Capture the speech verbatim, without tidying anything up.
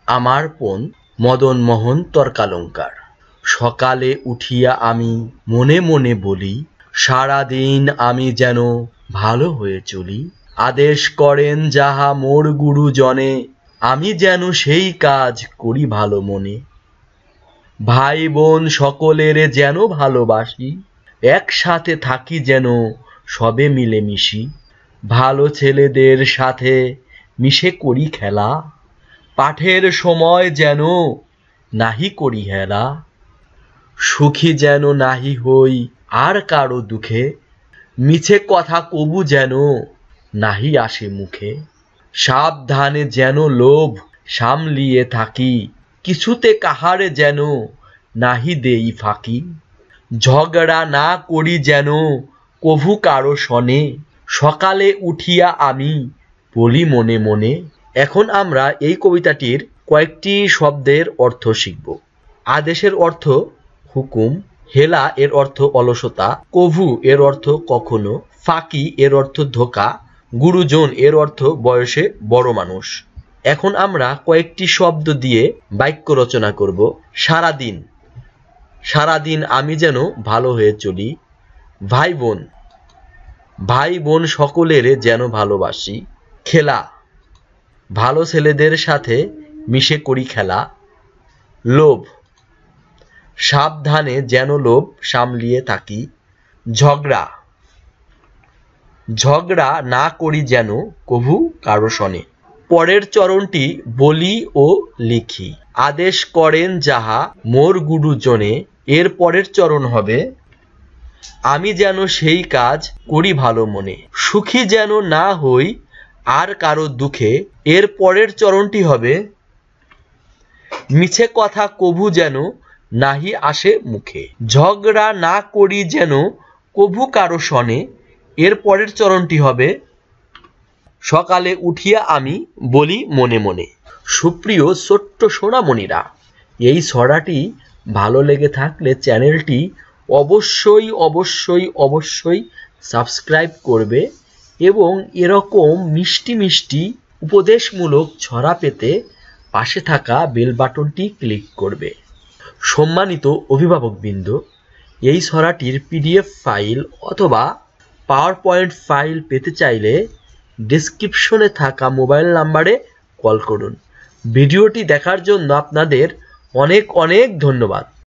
আমার পণ মদন মোহন তর্কালঙ্কার। সকালে উঠিয়া আমি মনে মনে বলি, সারাদিন আমি যেন ভালো হয়ে চলি। আদেশ করেন যাহা মোর গুরুজনে, আমি যেন সেই কাজ করি ভালো মনে। ভাই বোন সকলের যেন ভালোবাসি, একসাথে থাকি যেন সবে মিলেমিশি। ভালো ছেলেদের সাথে মিশে করি খেলা, পাঠের সময় যেন নাহি করি হেলা। সুখী যেন নাহি হই আর কারো দুঃখে, মিছে কথা কবু যেন নাহি আসে মুখে। সাবধানে যেন লোভ সামলিয়ে থাকি, কিছুতে কাহারে যেন নাহি দেই ফাঁকি। ঝগড়া না করি যেন কভু কারো সনে, সকালে উঠিয়া আমি বলি মনে মনে। এখন আমরা এই কবিতাটির কয়েকটি শব্দের অর্থ শিখব। আদেশের অর্থ হুকুম, হেলা এর অর্থ অলসতা, কভু এর অর্থ কখনো, ফাঁকি এর অর্থ ধোঁকা, গুরুজন এর অর্থ বয়সে বড় মানুষ। এখন আমরা কয়েকটি শব্দ দিয়ে বাক্য রচনা করব। সারাদিন, সারাদিন আমি যেন ভালো হয়ে চলি। ভাই বোন, ভাই বোন সকলের যেন ভালোবাসি। খেলা, ভালো ছেলেদের সাথে মিশে করি খেলা। লোভ, সাবধানে যেন লোভ সামলিয়ে থাকি। ঝগড়া, ঝগড়া না করি যেন কভু কারো সনে। পরের চরণটি বলি ও লিখি। আদেশ করেন যাহা মোর গুরুজনে, এর পরের চরণ হবে আমি যেন সেই কাজ করি ভালো মনে। সুখী যেন না হই আর কারো দুঃখে, এর পরের চরণটি হবে মিছে কথা কভু যেন নাহি আসে মুখে। ঝগড়া না করি যেন কভু কারো সনে, এর পরের চরণটি হবে সকালে উঠিয়া আমি বলি মনে মনে। সুপ্রিয় ছোট্ট সোনামণিরা, এই ছড়াটি ভালো লেগে থাকলে চ্যানেলটি অবশ্যই অবশ্যই অবশ্যই সাবস্ক্রাইব করবে এবং এরকম মিষ্টি মিষ্টি উপদেশমূলক ছড়া পেতে পাশে থাকা বেল বাটনটি ক্লিক করবে। সম্মানিত অভিভাবকবৃন্দ, এই ছড়াটির পিডিএফ ফাইল অথবা পাওয়ার পয়েন্ট ফাইল পেতে চাইলে ডেসক্রিপশনে থাকা মোবাইল নাম্বারে কল করুন। ভিডিওটি দেখার জন্য আপনাদের অনেক অনেক ধন্যবাদ।